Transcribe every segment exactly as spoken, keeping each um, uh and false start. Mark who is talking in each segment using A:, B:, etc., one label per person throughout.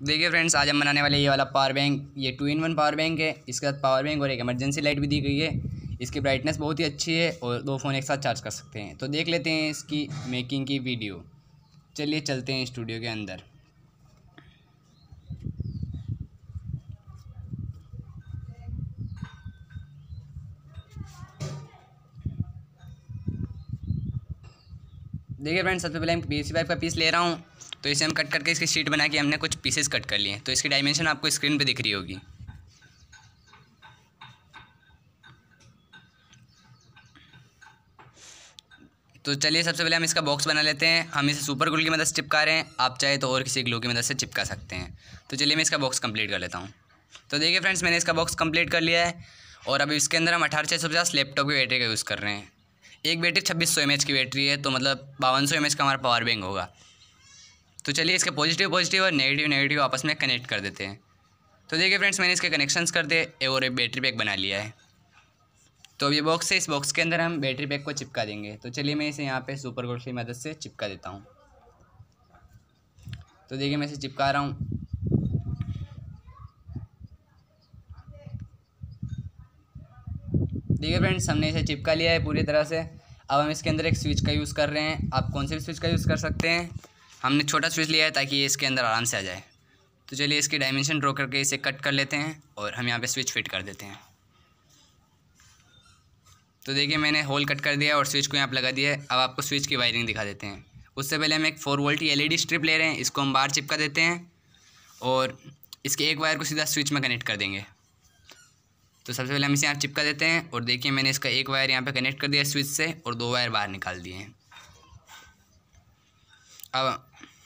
A: देखिए फ्रेंड्स, आज हम बनाने वाले ये वाला पावर बैंक। ये two in one power bank है। इसके साथ पावर बैंक और एक इमरजेंसी लाइट भी दी गई है। इसकी ब्राइटनेस बहुत ही अच्छी है और दो फ़ोन एक साथ चार्ज कर सकते हैं। तो देख लेते हैं इसकी मेकिंग की वीडियो। चलिए चलते हैं स्टूडियो के अंदर। देखिए फ्रेंड्स, सबसे पहले हम पी सी पाइप का पीस ले रहा हूँ। तो इसे हम कट करके इसकी शीट बना के हमने कुछ पीसेस कट कर लिए। तो इसकी डायमेंशन आपको स्क्रीन पे दिख रही होगी। तो चलिए सबसे पहले हम इसका बॉक्स बना लेते हैं। हम इसे सुपर ग्लू की मदद से चिपका रहे हैं, आप चाहे तो और किसी ग्लू की मदद से चिपका सकते हैं। तो चलिए मैं इसका बॉक्स कंप्लीट कर लेता हूँ। तो देखिए फ्रेंड्स, मैंने इसका बॉक्स कंप्लीट कर लिया है। और अभी इसके अंदर हम अठारह छः सौ पचास लैपटॉप की बैटरी का यूज़ कर रहे हैं। एक बैटरी छब्बीस सौ एम एच की बैटरी है, तो मतलब बावन सौ एम एच का हमारा पावर बैंक होगा। तो चलिए इसके पॉजिटिव पॉजिटिव और नेगेटिव नेगेटिव आपस में कनेक्ट कर देते हैं। तो देखिए फ्रेंड्स, मैंने इसके कनेक्शंस कर दिए और एक बैटरी पैक बना लिया है। तो अब ये बॉक्स है, इस बॉक्स के अंदर हम बैटरी पैक को चिपका देंगे। तो चलिए मैं इसे यहाँ पे सुपर ग्लू की मदद से चिपका देता हूँ। तो देखिए मैं इसे चिपका रहा हूँ। देखिए फ्रेंड्स, हमने इसे चिपका लिया है पूरी तरह से। अब हम इसके अंदर एक स्विच का यूज़ कर रहे हैं। आप कौन से भी स्विच का यूज़ कर सकते हैं। हमने छोटा स्विच लिया है ताकि ये इसके अंदर आराम से आ जाए। तो चलिए इसकी डायमेंशन ड्रॉ करके इसे कट कर लेते हैं और हम यहाँ पे स्विच फिट कर देते हैं। तो देखिए मैंने होल कट कर दिया और स्विच को यहाँ पर लगा दिया है। अब आपको स्विच की वायरिंग दिखा देते हैं। उससे पहले हम एक फोर वोल्ट की एल ई डी स्ट्रिप ले रहे हैं। इसको हम बाहर चिपका देते हैं और इसके एक वायर को सीधा स्विच में कनेक्ट कर देंगे। तो सबसे पहले हम इसे यहाँ चिपका देते हैं और देखिए मैंने इसका एक वायर यहाँ पे कनेक्ट कर दिया स्विच से और दो वायर बाहर निकाल दिए हैं। अब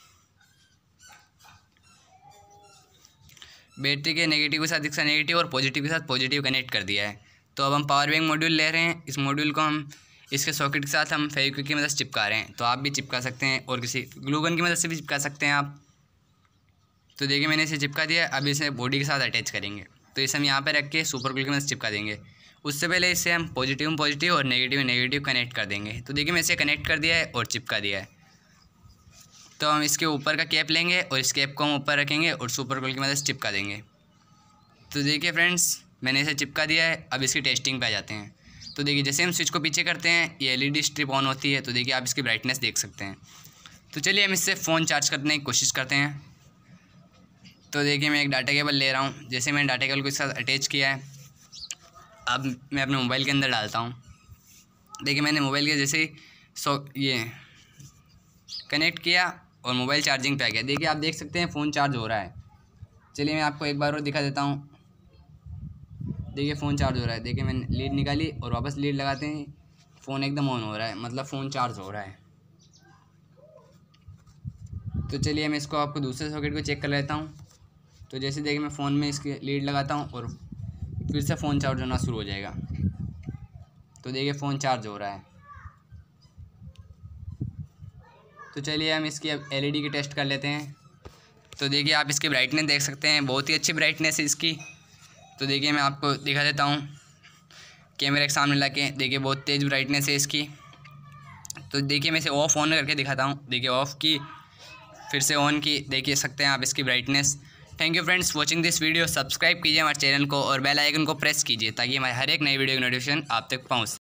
A: बैटरी के नेगेटिव के साथ इसका नेगेटिव और पॉजिटिव के साथ पॉजिटिव कनेक्ट कर दिया है। तो अब हम पावर बैंक मॉड्यूल ले रहे हैं। इस मॉड्यूल को हम इसके सॉकेट के साथ हम फेविक्विक की मदद से चिपका रहे हैं। तो आप भी चिपका सकते हैं और किसी ग्लू गन की मदद से भी चिपका सकते हैं आप। तो देखिए मैंने इसे चिपका दिया। अब इसे बॉडी के साथ अटैच करेंगे। तो इसे हम यहाँ पे रख के सुपर ग्लू की मदद से चिपका देंगे। उससे पहले इसे हम पॉजिटिव पॉजिटिव और नेगेटिव नेगेटिव कनेक्ट कर देंगे। तो देखिए मैं इसे कनेक्ट कर दिया है और चिपका दिया है। तो हम इसके ऊपर का कैप लेंगे और इस कैप को हम ऊपर रखेंगे और सुपर ग्लू की मदद से चिपका देंगे। तो देखिए फ्रेंड्स, मैंने इसे चिपका दिया है। अब इसकी टेस्टिंग पे आ जाते हैं। तो देखिए जैसे हम स्विच को पीछे करते हैं ये L E D strip on होती है। तो देखिए आप इसकी ब्राइटनेस देख सकते हैं। तो चलिए हम इससे फ़ोन चार्ज करने की कोशिश करते हैं। तो देखिए मैं एक डाटा केबल ले रहा हूँ। जैसे मैंने डाटा केबल को इसके साथ अटैच किया है, अब मैं अपने मोबाइल के अंदर डालता हूँ। देखिए मैंने मोबाइल के जैसे ही सो ये कनेक्ट किया और मोबाइल चार्जिंग पे आ गया। देखिए आप देख सकते हैं फ़ोन चार्ज हो रहा है। चलिए मैं आपको एक बार और दिखा देता हूँ। देखिए फ़ोन चार्ज हो रहा है। देखिए मैंने लीड निकाली और वापस लीड लगाते हैं फ़ोन एकदम ऑन हो रहा है, मतलब फ़ोन चार्ज हो रहा है। तो चलिए मैं इसको आपको दूसरे सॉकेट को चेक कर लेता हूँ। तो जैसे देखिए मैं फ़ोन में इसकी लीड लगाता हूँ और फिर से फ़ोन चार्ज होना शुरू हो जाएगा। तो देखिए फ़ोन चार्ज हो रहा है। तो चलिए हम इसकी अब एल ई डी की टेस्ट कर लेते हैं। तो देखिए आप इसकी ब्राइटनेस देख सकते हैं, बहुत ही अच्छी ब्राइटनेस है इसकी। तो देखिए मैं आपको दिखा देता हूँ कैमरे के सामने ला के। देखिए बहुत तेज़ ब्राइटनेस है इसकी। तो देखिए मैं इसे ऑफ़ ऑन करके दिखाता हूँ। देखिए ऑफ़ की, फिर से ऑन की, देखिए सकते हैं आप इसकी brightness. Thank you friends watching this video. Subscribe कीजिए हमारे चैनल को और बेल आइकन को प्रेस कीजिए ताकि हमारे हर एक नई वीडियो की नोटिफिकेशन आप तक पहुँच